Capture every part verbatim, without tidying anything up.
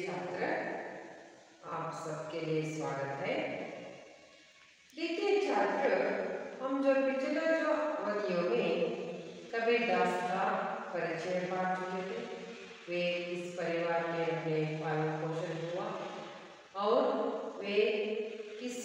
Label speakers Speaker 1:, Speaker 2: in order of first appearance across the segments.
Speaker 1: छात्र, आप सबके लिए स्वागत है। देखिए छात्र, हम जो पिछले जो अवधियों में कबीरदास का परिचय पा चुके थे, वे इस परिवार में अपने पालन पोषण हुआ और वे किस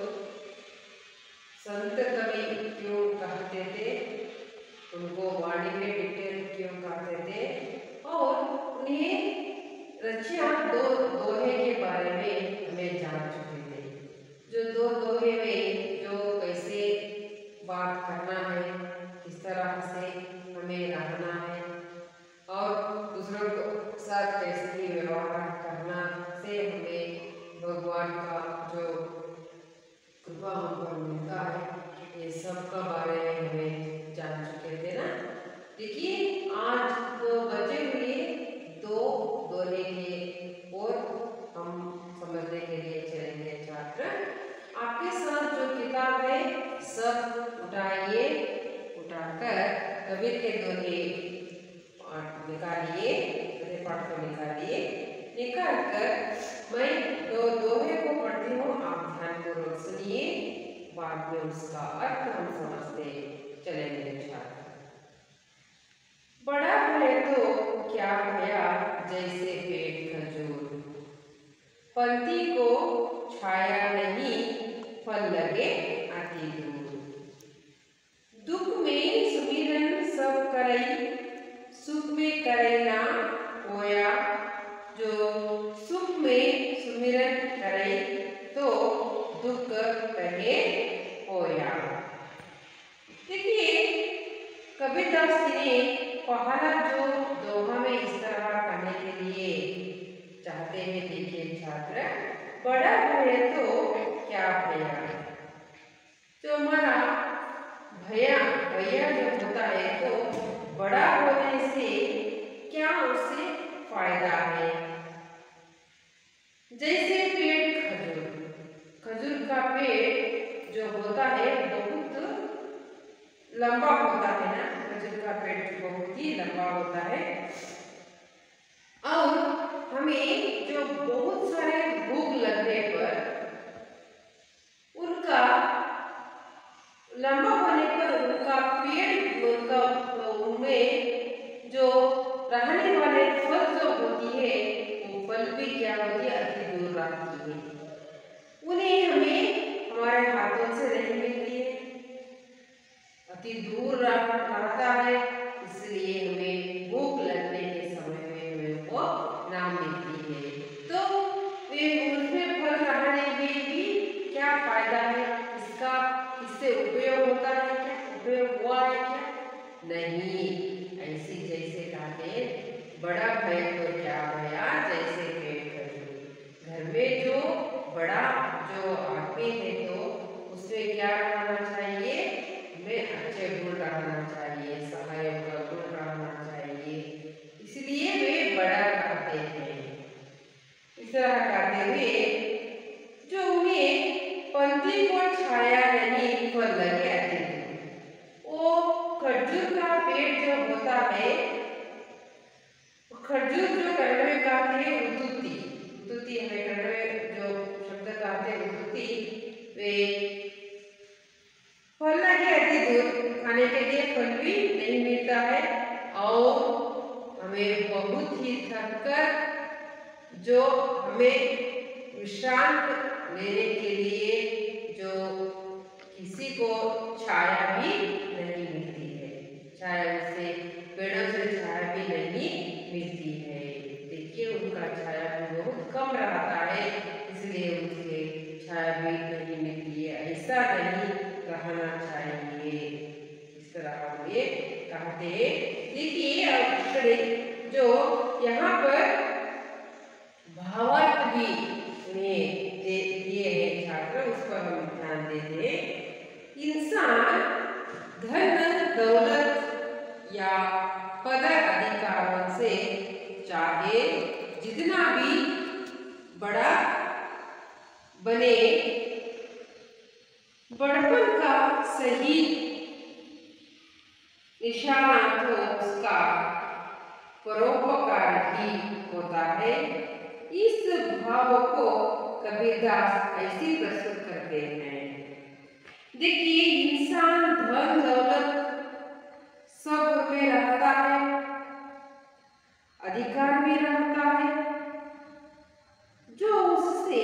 Speaker 1: संत कवि क्यों कहते थे, उनको वाणी में डिटेल क्यों कहते थे और उन्हें रचिया दो दोहे के बारे में हमें जान चुके थे। जो दो दोहे में जो कैसे बात करना है, किस तरह से हमें रहना है और दूसरों के साथ कैसे व्यवहार करना से हमें भगवान का जो कृपा हमको मिलता है, ये सब का बारे में हमें जान चुके थे ना। देखिए आज तो बचे हुए दो दोहे के और हम समझने के लिए चलेंगे छात्र। आपके साथ जो किताब है सब उठाइए, उठाकर कबीर के दोहे निकालिए, पाठ को निकालिए। निकाल कर मैं दो दोहे को पढ़ती हूँ, आप ध्यानपूर्वक सुनिए, बाद में उसका अर्थ हम समझते चलेंगे छात्र। बड़ा भय तो क्या भया जैसे पेट खजूर, पंथी को छाया नहीं फल लगे अति दूर। दुख में सुमिरन सब करई, सुख में करे ना होया। जो सुख में सुमिरन करे तो दुख कहे होया। देखिए कबीरदास जी ने पहला जो दोहा में इस तरह करने के लिए चाहते हैं। देखिए छात्र, बड़ा भय तो क्या भया, जो हमारा भया भैया जो होता है तो बड़ा होने से क्या उससे फायदा है। जैसे पेड़ खजूर, खजूर का पेड़ जो होता है बहुत लंबा होता है ना, खजूर का पेड़ बहुत ही लंबा होता है और हमें जो बहुत सारे भूख लगने पर उनका लंबा होने पर उनका पेड़ उनका उनमें जो रहने वाले फल जो होती है वो फल भी क्या होती है, अति दूर रहती है। उन्हें हमें हमारे हाथों से नहीं मिलती है, अति दूर रहता है, इसलिए हमें भूख लगने के समय में हमें वो ना मिलती है। तो वे उसमें फल रहने में भी क्या फायदा है, इसका इससे उपयोग होता है क्या, उपयोग हुआ है क्या, नहीं। ऐसी जैसे कहते बड़ा भय तो क्या भया जैसे पेट खजूर। घर में जो बड़ा जो आदमी है तो उसमें क्या रहना चाहिए, हमें अच्छे गुण रहना चाहिए, सहायक का गुण रहना चाहिए, इसलिए वे बड़ा कहते हैं। इस तरह कहते हुए जो उन्हें पंथी को छाया नहीं फल लगे अति दूर। वो खजूर का पेड़ जो होता है, खजूर जो कन्नड़ में कहते हैं उतुत्ती, उतुत्ती हमें कन्नड़ में जो शब्द कहते हैं उतुत्ती, वे फल लगे अति दूर, खाने के लिए फल भी नहीं मिलता है और हमें बहुत ही थक कर जो हमें विश्रांत लेने के लिए जो किसी को छाया भी नहीं मिलती है, छाया से पेड़ों से छाया भी नहीं मिलती है। देखिए उनका छाया भी बहुत कम रहता है, इसलिए उनसे छाया भी नहीं मिलती है। ऐसा नहीं रहना चाहिए, इस तरह वे कहते हैं। देखिए अब जो यहाँ पर भावार्थ भी उन्हें दिए हैं छात्र, उस पर हम ध्यान देते हैं। इंसान धन दौलत इस भाव को कबीरदास ऐसे प्रस्तुत करते हैं। देखिए, इंसान धन दौलत सब में रहता है, अधिकार भी रहता है, जो उससे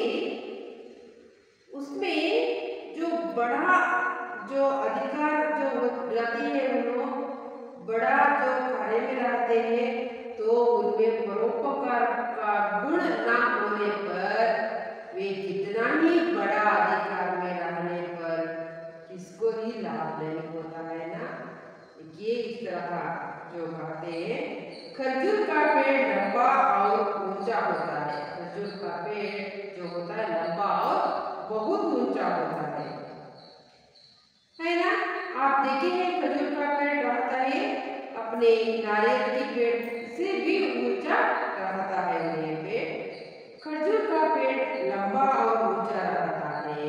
Speaker 1: उसमें जो बड़ा जो अधिकार जो रहती है, वो बड़ा जो कार्य में रहते हैं, तो उनमें परोपकार का गुण ना होने पर वे कितना ही बड़ा अधिकार में रहने पर किसको ही लाभ नहीं होता है ना। ये इस तरह जो कहते हैं, खजूर का पेड़ लंबा और ऊंचा होता है। खजूर का पेड़ जो होता है लंबा और बहुत ऊंचा होता है, है ना। आप देखेंगे खजूर का पेड़ रहता है अपने नारियल के पेड़ से भी ऊंचा रहता है। ये पेड़ खजूर का पेड़ लंबा और ऊंचा रहता है,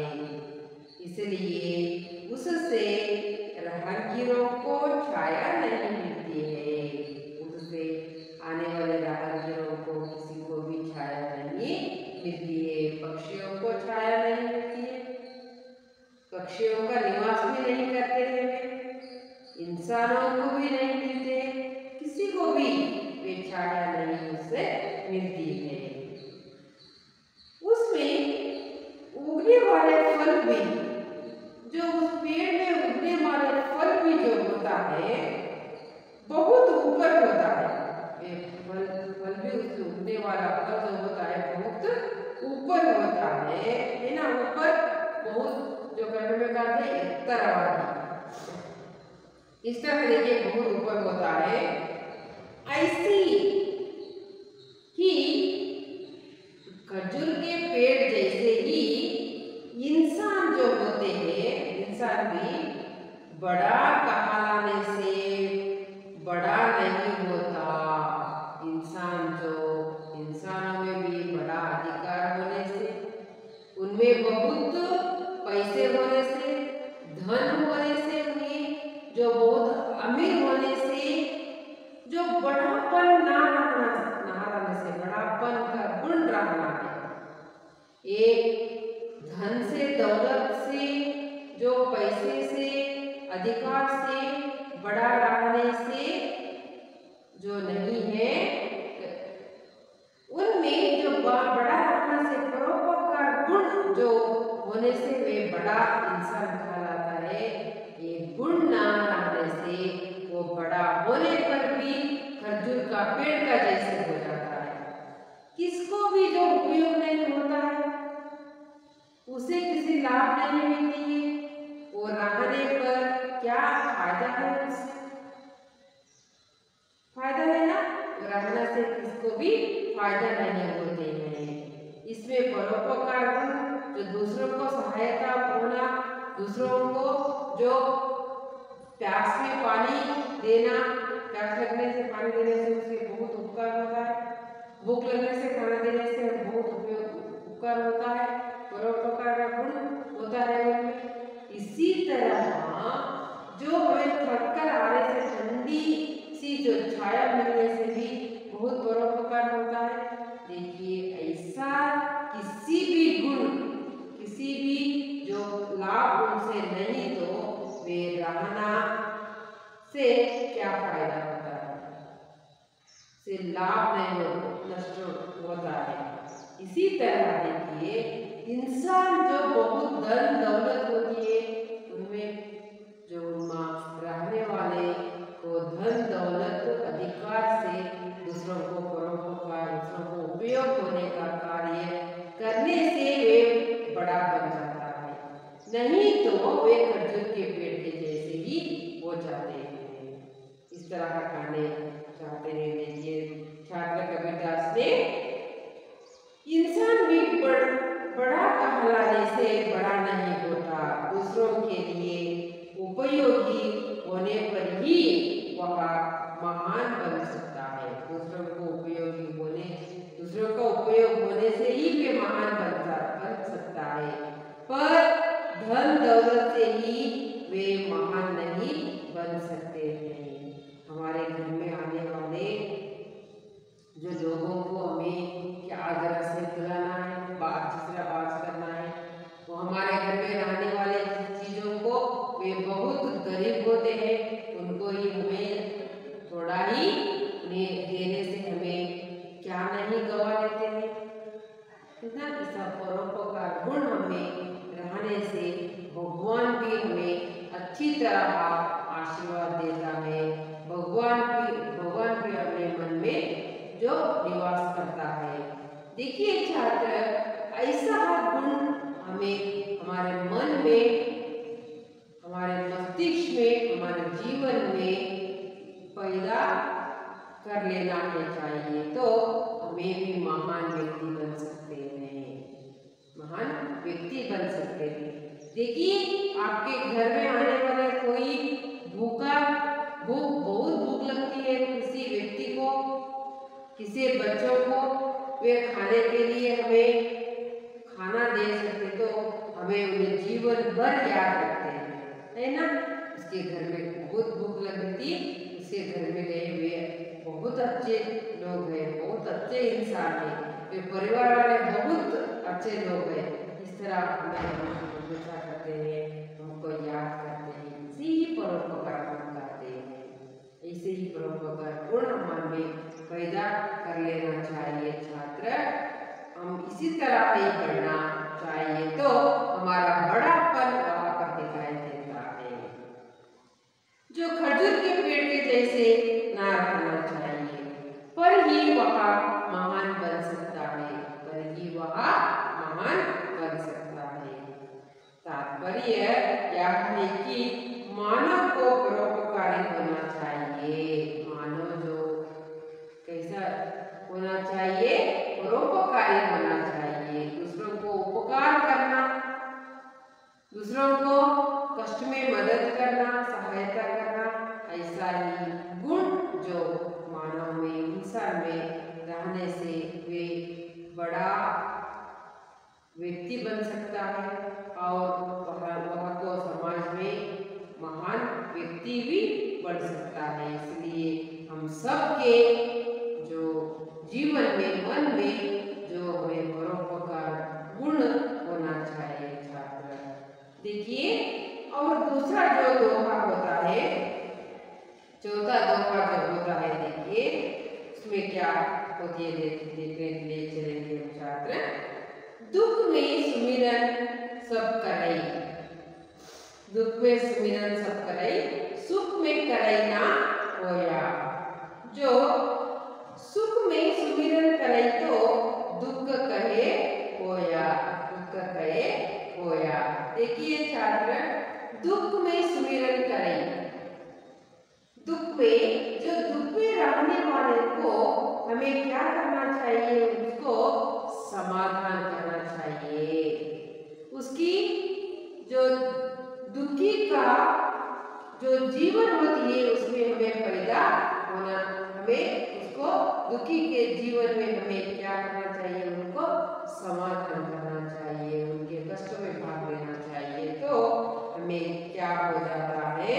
Speaker 1: इसलिए उससे राहगीरों को छाया नहीं मिलती है। उससे आने वाले राहगीरों को किसी को भी छाया नहीं मिलती है। पक्षियों को छाया नहीं मिलती है, पक्षियों का निवास भी नहीं करते हैं, इंसानों को भी नहीं मिलते, किसी को भी वे छाया नहीं उससे मिलती है। उसमें उगने वाले फल भी, जो उस पेड़ में उगने वाले फल भी जो होता है बहुत ऊपर होता है। वे फल फल भी उससे उगने वाला फल जो होता है बहुत ऊपर होता है, है ना। ऊपर बहुत जो कभी में कहते हैं एक तरह इस तरह देखिए बहुत ऊपर होता है। ऐसी ही खजूर के पेड़ जैसे ही इंसान जो होते हैं, इंसान भी बड़ा कहलाने से बड़ा नहीं होता। इंसान जो इंसानों में भी बड़ा अधिकार होने से, उनमें बहुत पैसे होने से, धन होने से, उन्हें जो बहुत अमीर होने से, जो बड़ापन ना रहना ना रहने से, बड़ापन का गुण रहना है। एक धन से, दौलत से, जो पैसे से, अधिकार से बड़ा रहने से जो नहीं है, उनमें जो बड़ा रहने से परोपकार गुण जो होने से वे बड़ा इंसान कहलाता है। ये गुण ना रहने से वो बड़ा होने पर भी खजूर का पेड़ का जैसे हो जाता है, किसको भी जो उपयोग नहीं होता है, उसे किसी लाभ नहीं मिलती है। वो रहने पर क्या फायदा है, उससे फायदा है ना, रहने से किसको भी फायदा नहीं होते हैं। इसमें परोपकार गुण, जो दूसरों को सहायता होना, दूसरों को जो प्यास में पानी देना, प्यास लगने से पानी देने से उससे बहुत उपकार होता है, भूख लगने से खाना देने से बहुत उपकार होता है, परोपकार का गुण होता है उनमें। इसी तरह जो हमें थककर आने से ठंडी सी जो छाया मिलने से भी बहुत परोपकार होता है। देखिए, ऐसा किसी भी गुण, किसी भी जो लाभ उनसे नहीं, तो वे रहना से क्या फायदा होता है, से लाभ नहीं हो, नष्ट होता है। इसी तरह देखिए, इंसान जो बहुत धन दौलत होती है, उनमें जो रहने वाले को धन दौलत अधिकार से दूसरों को परोपकार, दूसरों को उपयोग होने का कार्य करने से वे बड़ा बन जाता है, नहीं तो वे खजूर के पेड़ के जैसे ही हो जाते हैं। इस तरह का कहने चाहते हैं। देखिए, छात्र कबीरदास ने इंसान भी बड़, बड़ा कहलाने से बड़ा नहीं होता, दूसरों के लिए उपयोगी होने पर ही वह महान बन सकता है। दूसरों को उपयोगी होने, दूसरों का उपयोग होने से ही वे महान बन बन सकता है, पर धन दौलत से ही वे महान नहीं बन सकते हैं। हमारे घर में आने वाले जो लोगों को हमें क्या आदर देते हैं। इतना ऐसा परोपकार गुण हमें रहने से भगवान भी हमें अच्छी तरह आशीर्वाद देता है। भगवान भी भगवान भी अपने मन में जो निवास करता है। देखिए छात्र, ऐसा गुण हमें हमारे मन में, हमारे मस्तिष्क में, हमारे जीवन में पैदा कर लेना चाहिए, तो हमें भी महान व्यक्ति बन सकते हैं, महान व्यक्ति बन सकते हैं। देखिए आपके घर में आने वाले कोई भूखा भूख बहुत भूख लगती है किसी व्यक्ति को, किसी बच्चों को, वे खाने के लिए हमें खाना दे सकते, तो हमें उन्हें जीवन भर याद रखते हैं, है ना। उसके घर में बहुत भूख लगती, उसके घर में गए हुए बहुत अच्छे लोग हैं, बहुत अच्छे इंसान हैं, वे परिवार वाले बहुत अच्छे लोग हैं, इस तरह हमें हमेशा करते हैं, हमको याद करते हैं, इसी ही परोपकार हम करते हैं। ऐसे ही परोपकार गुण मन में पैदा कर लेना चाहिए छात्र। हम इसी तरह ही करना चाहिए, तो हमारा बड़ापन वहाँ पर दिखाई देता है। जो खजूर के पेड़ के जैसे ना रहना चाहिए, पर ही वह महान बन सकता है, पर ही वह महान बन सकता है। तात्पर्य यह है कि मानव को परोपकारी होना चाहिए। मानव जो कैसा होना चाहिए, परोपकारी होना चाहिए, दूसरों को उपकार करना, दूसरों को कष्ट में मदद करना, सहायता करना, ऐसा ही गुण जो मानव में, इंसान में रहने से वे बड़ा व्यक्ति बन सकता है और वह को समाज में महान व्यक्ति भी बन सकता है। इसलिए हम सबके जो जीवन में, मन में जो हमें परोपकार गुण होना चाहिए छात्र। देखिए, और दूसरा जो दोहा होता है, चौथा दोहा जो होता है, देखिए उसमें क्या होती है, देखने ले चलेंगे छात्र। दुख में सुमिरन सब करई, दुख में सुमिरन सब करई, सुख में करई ना होया। जो सुख में सुमिरन करई तो दुख कहे होया, दुख कहे होया। देखिए छात्र, दुख में सुमिरन करें, दुख में, जो दुख में रहने वाले को हमें क्या करना चाहिए, उसको समाधान करना चाहिए। उसकी जो दुखी का जो जीवन होती है उसमें हमें पैदा होना, हमें उसको दुखी के जीवन में हमें क्या करना चाहिए, उनको समाधान करना चाहिए, उनके कष्ट में भाग लेना चाहिए। तो हमें क्या हो जाता है,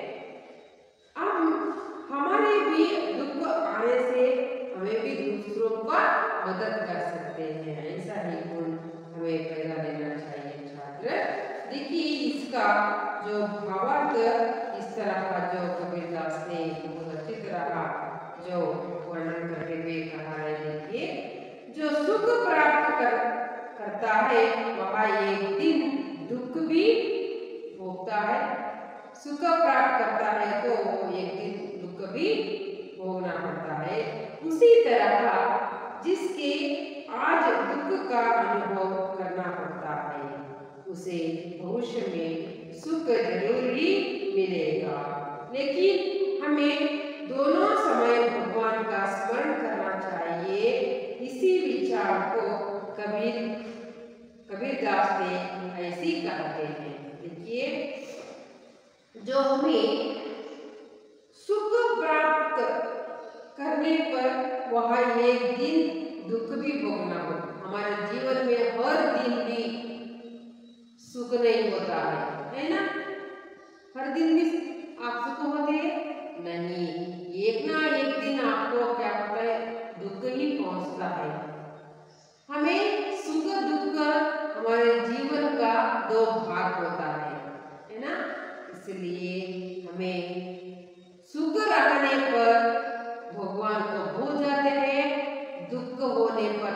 Speaker 1: हम हमारे भी दुख आने से हमें भी दूसरों का मदद कर सकते हैं, ऐसा ही गुण हमें पैदा लेना चाहिए छात्र। देखिए इसका जो भावार्थ इस तरह का जो कबीरदास ने बहुत अच्छी तरह जो वर्णन करते हुए कहा है। देखिए, जो सुख प्राप्त कर, करता है वह एक दिन दुख भी भोगता है, सुख प्राप्त करता है तो वो एक दिन दुख भी भोगना पड़ता है। उसी तरह जिसके आज दुख का अनुभव करना पड़ता है, उसे भविष्य में सुख जरूर ही मिलेगा। लेकिन हमें दोनों समय भगवान का स्मरण करना चाहिए। इसी विचार को कबीर कबीरदास ने ऐसी कहते हैं। देखिए, जो हमें सुख प्राप्त करने पर वह एक दिन दुख भी भोगना हो। हमारे जीवन में हर दिन भी सुख नहीं होता है, है ना। हर दिन भी आप सुख होते नहीं, एक ना एक दिन आपको क्या होता है, दुख ही पहुंचता है। हमें सुख दुख हमारे जीवन का दो भाग होता है, है ना। इसलिए हमें सुख रहने पर भगवान को भूल जाते हैं, दुख होने पर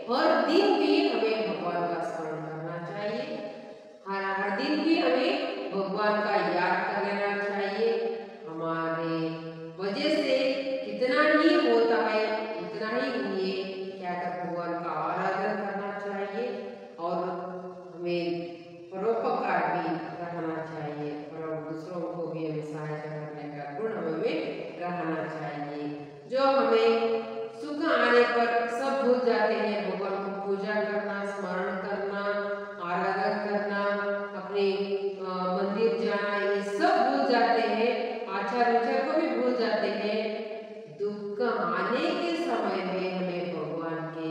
Speaker 1: हर दिन भी हमें भगवान का स्मरण करना चाहिए, हर हर दिन भी हमें भगवान का याद कर लेना चाहिए। हमारे वजह से कितना ही होता है उतना ही हमें क्या कर भगवान का आराधन करना चाहिए और हमें परोपकार भी रहना चाहिए और दूसरों को भी हमें सहायता करने का गुण हमें रहना चाहिए। जो हमें सुख आने पर सब भूल जाते हैं, भगवान को पूजा करना, स्मरण करना, आराधना करना, अपने मंदिर जाना, ये सब भूल जाते हैं, आचार विचार को भी भूल जाते हैं। दुख आने के समय में हमें भगवान के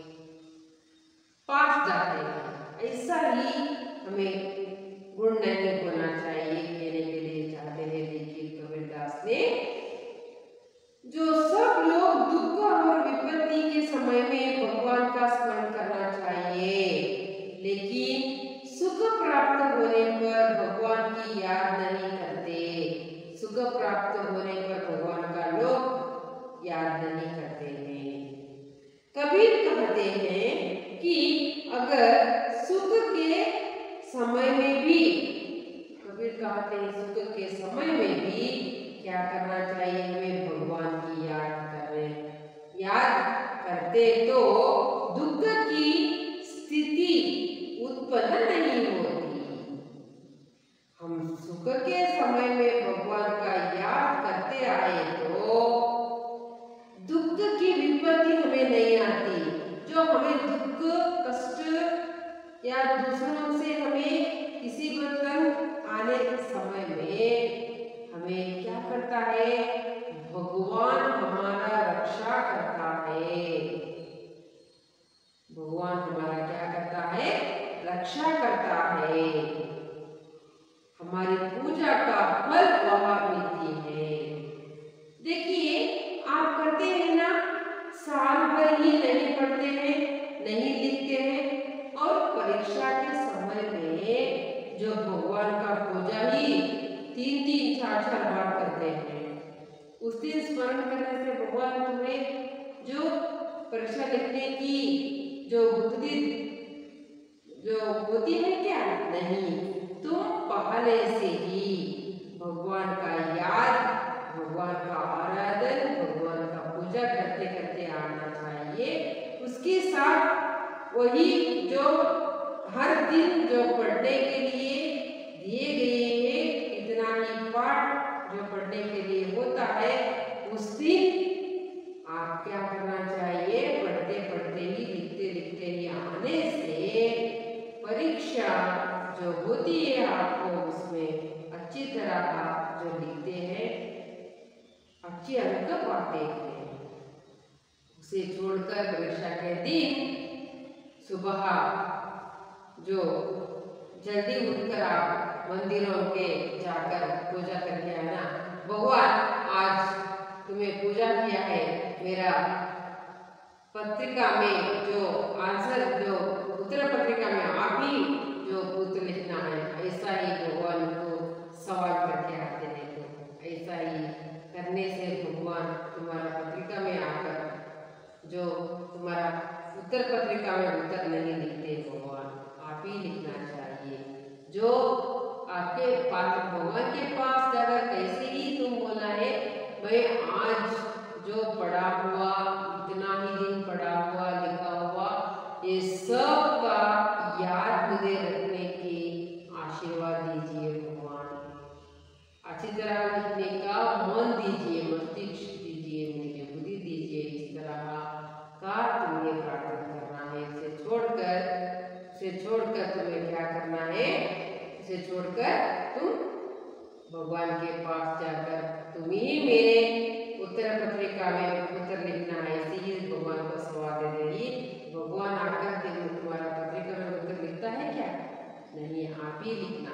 Speaker 1: पास जाते हैं, ऐसा ही हमें गुण नहीं होना चाहिए। कहने के लिए चाहते हैं देखिए कबीरदास ने, जो सब लोग दुख और विपत्ति के समय में भगवान का स्मरण करना चाहिए, लेकिन सुख प्राप्त होने पर भगवान की याद नहीं करते। सुख प्राप्त होने पर भगवान का लोग याद नहीं करते हैं। कबीर कहते हैं कि अगर सुख के समय में भी, कबीर कहते हैं सुख के समय में भी क्या करना चाहिए, हमें भगवान की याद करें। याद करते तो दुख की स्थिति उत्पन्न नहीं होती। हम सुख के समय में भगवान का याद करते आए तो दुख की विपत्ति हमें नहीं आती। जो हमें दुख कष्ट या दूसरों से हमें किसी को तंग आने के समय में हमें क्या करता है, भगवान हमारा रक्षा करता है। भगवान हमारा क्या करता है, रक्षा करता है। हमारी पूजा का फल वह मिलती है। देखिए आप करते हैं ना, साल भर ही नहीं पढ़ते हैं, नहीं लिखते हैं और परीक्षा के समय में जो भगवान का पूजा ही तीन तीन चार चार बार करते हैं, उस दिन स्मरण करने से भगवान तुम्हें जो परीक्षा लिखने की जो बुद्धि जो होती है क्या, नहीं, तुम पहले से ही भगवान का याद, भगवान का आराधन, भगवान का पूजा करते करते आना चाहिए। उसके साथ वही जो हर दिन जो पढ़ने के लिए दिए गए हैं, इतना ही पाठ जो पढ़ने के लिए होता है, उस दिन आप क्या करना चाहिए, पढ़ते पढ़ते ही लिखते लिखते ही आने से परीक्षा जो होती है आपको उसमें अच्छी तरह आप जो लिखते हैं अच्छी अंक पाते हैं। उसे छोड़कर परीक्षा के दिन सुबह जो जल्दी उठकर आप मंदिरों के जाकर पूजा करके आना, भगवान आज तुम्हें पूजा किया है, मेरा पत्रिका में जो आंसर जो उत्तर पत्रिका में आप ही जो उत्तर लिखना है, ऐसा ही भगवान को सवाल करके आते हैं। तो ऐसा ही करने से भगवान तुम्हारा पत्रिका में आकर जो तुम्हारा उत्तर पत्रिका में उत्तर नहीं लिखते, भगवान आप ही लिखना चाहिए। जो आपके पास भगवान के पास जाकर कैसे ही तुम बोला है, मैं आज जो पढ़ा हुआ, इतना ही दिन पढ़ा हुआ लिखा हुआ, ये सब का याद मुझे रखने की आशीर्वाद दीजिए भगवान। अच्छी तरह लिखने का मन दीजिए, मस्तिष्क दीजिए, मुझे बुद्धि दीजिए। इस तरह का तुम्हें प्रार्थना करना है। इसे छोड़कर इसे छोड़कर तुम्हें क्या करना है, इसे छोड़कर तुम भगवान के पास जाकर तुम ही मेरे उत्तर पत्रिका में उत्तर लिखना है। इसी भगवान को सवाल दे देगी। भगवान आकर के तुम्हारा पत्रिका में उत्तर लिखता है क्या, नहीं, आप ही लिखना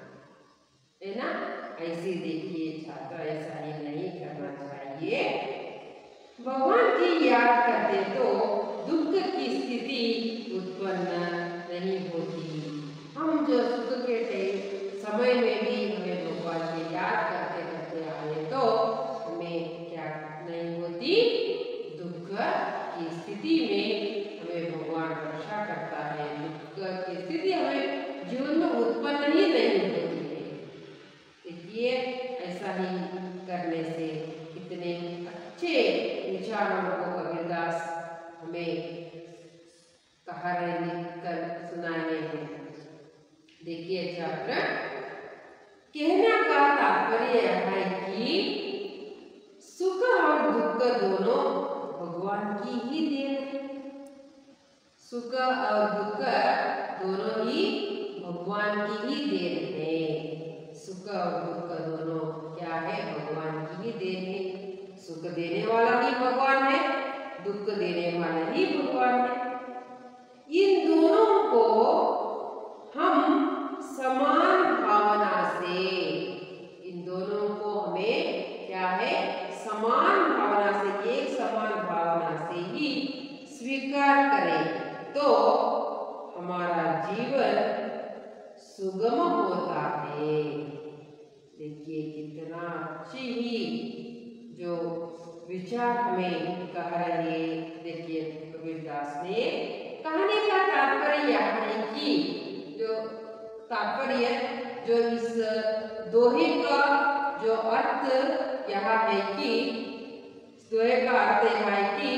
Speaker 1: है ना। ऐसे देखिए छात्र, ऐसा ही नहीं करना चाहिए। भगवान की याद करते तो दुख की स्थिति उत्पन्न नहीं होती। हम जो सुख के समय में भी हमें भगवान की याद करते करते आए तो हमें क्या नहीं होती, दुख की स्थिति में हमें भगवान हमें कहानी लिखकर सुनाने हैं। देखिए छात्र, कहने का तात्पर्य यह है कि सुख और दुख दोनों भगवान की ही देन है। सुख और दुख दोनों ही भगवान की ही देन है। सुख और दुख दोनों क्या है? भगवान की ही देन है। सुख देने वाला ही भगवान है, दुख देने वाला ही भगवान है। इन दोनों को हम समान भावना से, इन दोनों को हमें क्या है? समान भावना से, एक समान भावना से ही स्वीकार करें तो हमारा जीवन सुगम होता है। देखिए कितना अच्छी ही जो विचार हमें कह रहे। देखिए कबीरदास ने कहने का तात्पर्य यह है कि जो तात्पर्य जो इस दोहे का जो अर्थ यह है कि दोहे का अर्थ यह है कि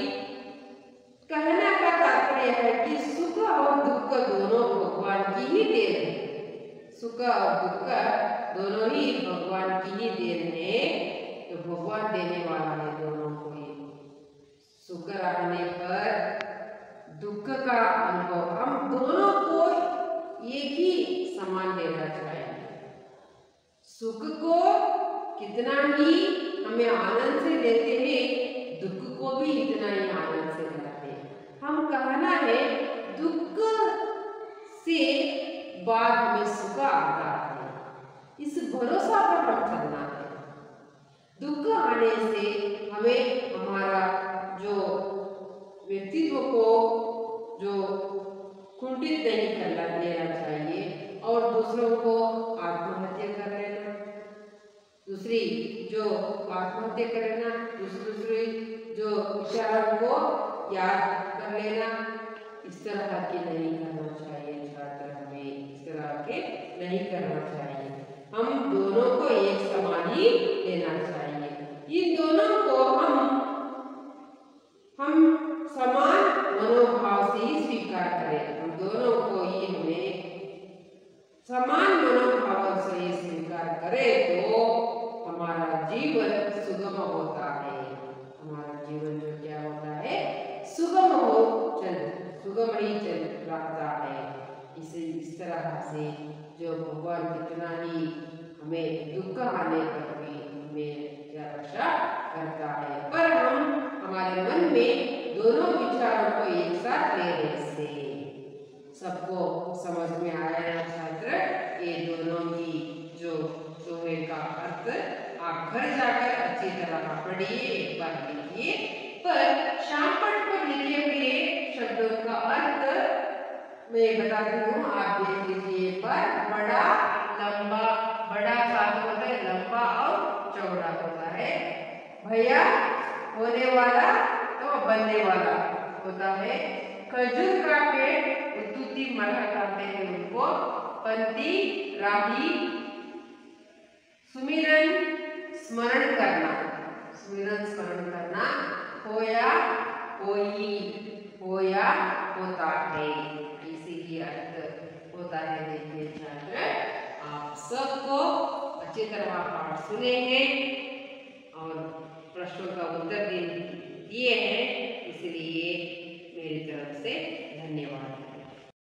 Speaker 1: कहने का तात्पर्य है कि सुख और दुख दोनों भगवान की ही देन है। सुख और दुख दोनों ही भगवान की ही देन है। तो भगवान देने वाला है दोनों को ही। सुख रहने पर दुख का अनुभव हम दोनों को एक ही समान लेना चाहिए। सुख को कितना ही हमें आनंद से देते हैं, दुख को भी इतना ही आनंद से लेते हैं। हम कहना है दुख से बाद हमें सुख आता है, इस भरोसा पर हम चलना है। दुख आने से हमें हमारा जो व्यक्तित्व को जो कुंठित नहीं करना लेना चाहिए और दूसरों को आत्महत्या कर लेना, दूसरी जो आत्महत्या कर लेना, दूसरी जो विचारों को याद कर लेना, इस तरह के नहीं करना चाहिए छात्र। हमें इस तरह के नहीं करना चाहिए। हम दोनों को एक समान ही लेना चाहिए। इन दोनों को हम हम समान मनोभाव से ही स्वीकार करें। हम दोनों को ही हमें समान मनोभाव से ही स्वीकार करें तो हमारा जीवन सुगम होता है। हमारा जीवन जो क्या होता है? सुगम हो चल सुगम ही चल रहता है। इसे इस तरह से जो भगवान कितना ही हमें दुख आने पर भी हमें रक्षा करता है, पर हम हमारे मन में दोनों विचारों को एक साथ लेने से सबको समझ में आया ना छात्र? ये दोनों की जो दोहे का अर्थ आप घर जाकर अच्छी तरह पढ़िए, एक बार लिखिए। पर शामपट पर लिखे हुए शब्दों का अर्थ मैं बताती हूँ, आप देख लीजिए। पर बड़ा लंबा, बड़ा का होता है लंबा और चौड़ा होता है। भैया होने वाला तो बनने वाला होता है। खजूर का पेड़ उतुती मरहा कहते हैं उनको। पंती राही सुमिरन स्मरण करना, सुमिरन स्मरण करना। होया होई, होया होता है, इसी अर्थ होता है। देखिए छात्र, आप सबको अच्छी तरह पाठ सुनेंगे और प्रश्नों का उत्तर दिए हैं।